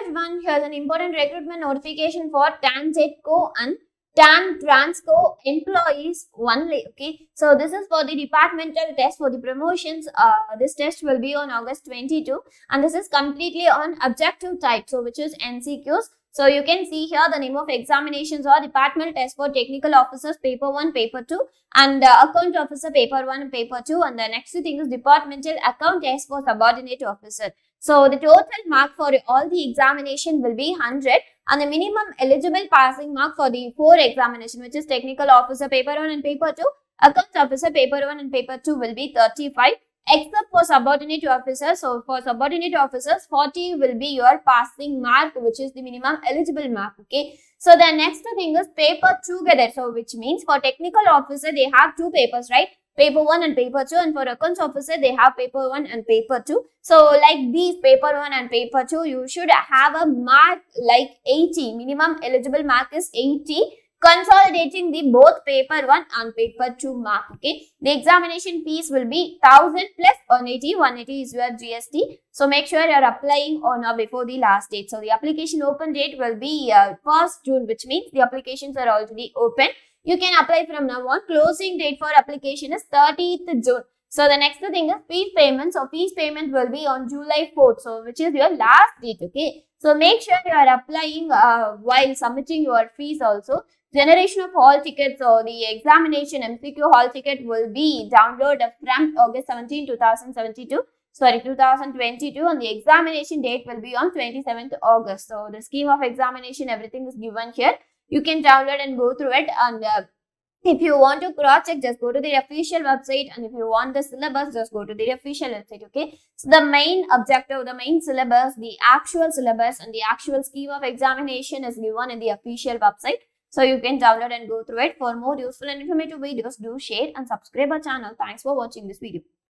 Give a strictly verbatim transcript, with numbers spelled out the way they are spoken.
twelfth one, here's an important recruitment notification for TANZETCO and TAN Transco employees only. Okay, so this is for the departmental test for the promotions. Uh, this test will be on August twenty-second, and this is completely on objective type, so which is N C Qs. So you can see here the name of examinations or departmental test for technical officers paper one, paper two, and uh, account officer paper one and paper two, and the next thing is departmental account test for subordinate officer. So the total mark for all the examination will be one hundred, and the minimum eligible passing mark for the four examination, which is technical officer paper one and paper two, accounts officer paper one and paper two, will be thirty-five, except for subordinate officers. So for subordinate officers, forty will be your passing mark, which is the minimum eligible mark. Okay, so the next thing is paper together, so which means for technical officer they have two papers, right? Paper one and paper two, and for accounts officer they have paper one and paper two. So like these paper one and paper two, you should have a mark like eighty, minimum eligible mark is eighty, consolidating the both paper one and paper two mark. Okay, the examination fees will be one thousand plus one eighty. one eighty is your G S T. So make sure you are applying on or before the last date. So the application open date will be uh, first June, which means the applications are already open. You can apply from now on. Closing date for application is thirtieth June. So the next thing is fees payment. So fees payment will be on July fourth, so which is your last date. Okay, so make sure you are applying uh, while submitting your fees also. Generation of hall tickets or the examination M C Q hall ticket will be downloaded from August seventeenth, two thousand seventy-two. Sorry, two thousand twenty-two, and the examination date will be on twenty-seventh August. So the scheme of examination, everything is given here. You can download and go through it, and uh, if you want to cross check, just go to the official website, and if you want the syllabus, just go to the official website. Okay, so the main objective, the main syllabus, the actual syllabus and the actual scheme of examination is given in the official website. So you can download and go through it. For more useful and informative videos, do share and subscribe our channel. Thanks for watching this video.